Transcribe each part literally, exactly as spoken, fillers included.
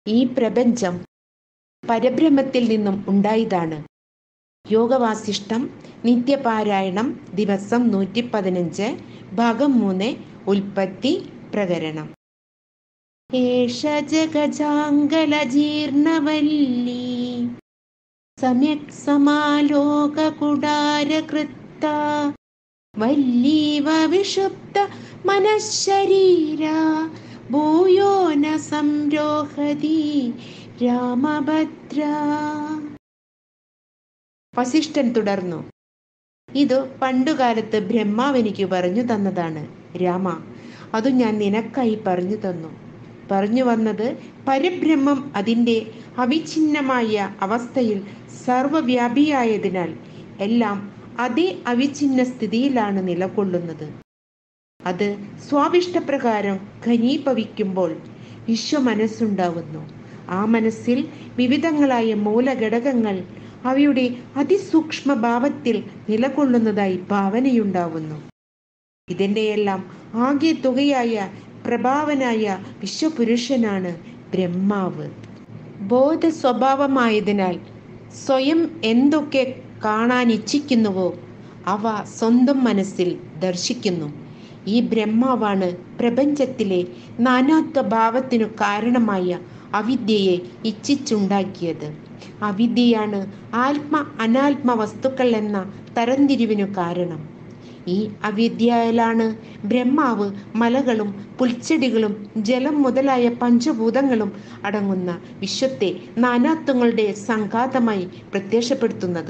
ഈ പ്രപഞ്ചം പരബ്രഹ്മത്തിൽ നിന്നും ഉണ്ടായതാണ്. യോഗവാസിഷ്ടം നിത്യപാരായണം ദിവസം നൂറ്റി പതിനഞ്ച് ഭാഗം മൂന്ന് ഉൽപ്പത്തി പ്രകരണം. ഏഷ ജഗജാംഗലജീർണവല്ലീ സമ്യക് സമാലോകകുടാരകൃത്ത വല്ലീവ വിഷുപ്ത മനഃശരീരാ ഭൂയോ ന സംരോഹതി രാമഭദ്ര. വസിഷ്ഠൻ തുടർന്നു, ഇത് പണ്ടുകാലത്ത് ബ്രഹ്മാവ് എനിക്ക് പറഞ്ഞു തന്നതാണ് രാമ. അതു ഞാൻ നിനക്കായി പറഞ്ഞു തന്നു. പറഞ്ഞു വന്നത് പരബ്രഹ്മം അതിൻ്റെ അവിഛിന്നമായ അവസ്ഥയിൽ സർവവ്യാപിയായതിനാൽ എല്ലാം അതേ അവിഛിന്ന സ്ഥിതിയിലാണ് നിലകൊള്ളുന്നത്. അത് സ്വാഭിഷ്ടപ്രകാരം ഘനീഭവിക്കുമ്പോൾ വിശ്വമനസ്സുണ്ടാവുന്നു. ആ മനസ്സിൽ വിവിധങ്ങളായ മൂലഘടകങ്ങൾ അവയുടെ അതിസൂക്ഷ്മ ഭാവത്തിൽ നിലകൊള്ളുന്നതായി ഭാവനയുണ്ടാവുന്നു. ഇതിൻ്റെയെല്ലാം ആകെ തുകയായ പ്രഭാവനായ വിശ്വപുരുഷനാണ് ബ്രഹ്മാവ്. ബോധ സ്വഭാവമായതിനാൽ സ്വയം എന്തൊക്കെ കാണാൻ ഇച്ഛിക്കുന്നുവോ അവ സ്വന്തം മനസ്സിൽ ദർശിക്കുന്നു. ഈ ബ്രഹ്മാവാണ് പ്രപഞ്ചത്തിലെ നാനാത്വ ഭാവത്തിനു കാരണമായ അവിദ്യയെ ഇച്ഛിച്ചുണ്ടാക്കിയത്. അവിദ്യയാണ് ആത്മ അനാത്മ വസ്തുക്കൾ എന്ന തരംതിരിവിനു കാരണം. ഈ അവിദ്യയിലാണ് ബ്രഹ്മാവ് മലകളും പുൽച്ചെടികളും ജലം മുതലായ പഞ്ചഭൂതങ്ങളും അടങ്ങുന്ന വിശ്വത്തെ നാനാത്വങ്ങളുടെ സംഘാതമായി പ്രത്യക്ഷപ്പെടുത്തുന്നത്.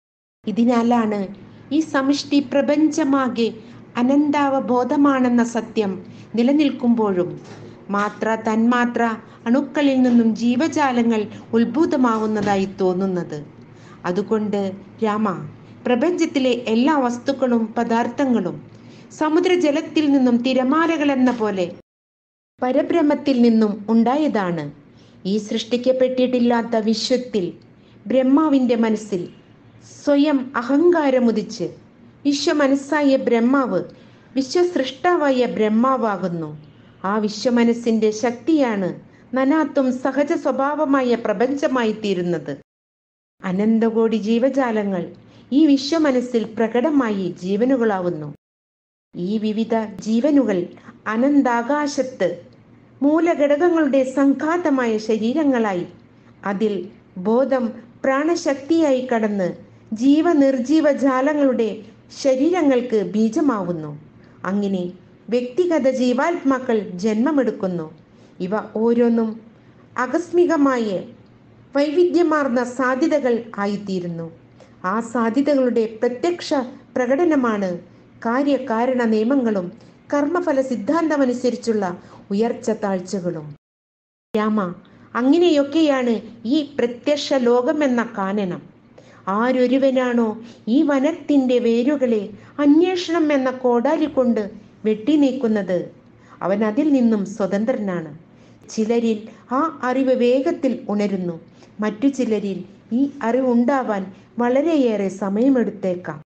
ഇതിനാലാണ് ഈ സമഷ്ടി പ്രപഞ്ചമാകെ അനന്താവബോധമാണെന്ന സത്യം നിലനിൽക്കുമ്പോഴും മാത്ര തന്മാത്ര അണുക്കളിൽ നിന്നും ജീവജാലങ്ങൾ ഉത്ഭൂതമാവുന്നതായി തോന്നുന്നത്. അതുകൊണ്ട് രാമ, പ്രപഞ്ചത്തിലെ എല്ലാ വസ്തുക്കളും പദാർത്ഥങ്ങളും സമുദ്രജലത്തിൽ നിന്നും തിരമാലകൾ എന്ന പോലെ പരബ്രഹ്മത്തിൽ നിന്നും ഉണ്ടായതാണ്. ഈ സൃഷ്ടിക്കപ്പെട്ടിട്ടില്ലാത്ത വിശ്വത്തിൽ ബ്രഹ്മാവിൻ്റെ മനസ്സിൽ സ്വയം അഹങ്കാരമുദിച്ച് വിശ്വമനസ്സായ ബ്രഹ്മാവ് വിശ്വസൃഷ്ടാവായ ബ്രഹ്മാവാകുന്നു. ആ വിശ്വമനസ്സിൻ്റെ ശക്തിയാണ് നനാത്വം സഹജ സ്വഭാവമായ പ്രപഞ്ചമായി തീരുന്നത്. അനന്തകോടി ജീവജാലങ്ങൾ ഈ വിശ്വമനസ്സിൽ പ്രകടമായി ജീവനുകളാവുന്നു. ഈ വിവിധ ജീവനുകൾ അനന്താകാശത്ത് മൂലഘടകങ്ങളുടെ സംഘാതമായ ശരീരങ്ങളായി അതിൽ ബോധം പ്രാണശക്തിയായി കടന്ന് ജീവനിർജീവജാലങ്ങളുടെ ശരീരങ്ങൾക്ക് ബീജമാവുന്നു. അങ്ങനെ വ്യക്തിഗത ജീവാത്മാക്കൾ ജന്മമെടുക്കുന്നു. ഇവ ഓരോന്നും ആകസ്മികമായ വൈവിധ്യമാർന്ന സാധ്യതകൾ ആയിത്തീരുന്നു. ആ സാധ്യതകളുടെ പ്രത്യക്ഷ പ്രകടനമാണ് കാര്യകാരണ നിയമങ്ങളും കർമ്മഫല സിദ്ധാന്തമനുസരിച്ചുള്ള ഉയർച്ച താഴ്ചകളും. രാമ, അങ്ങനെയൊക്കെയാണ് ഈ പ്രത്യക്ഷ ലോകമെന്ന കാനനം. ആരൊരുവനാണോ ഈ വനത്തിൻ്റെ വേരുകളെ അന്വേഷണം എന്ന കോടാലി കൊണ്ട് വെട്ടി നീക്കുന്നത്, അവൻ അതിൽ നിന്നും സ്വതന്ത്രനാണ്. ചിലരിൽ ആ അറിവ് വേഗത്തിൽ ഉണരുന്നു. മറ്റു ചിലരിൽ ഈ അറിവുണ്ടാവാൻ വളരെയേറെ സമയമെടുത്തേക്കാം.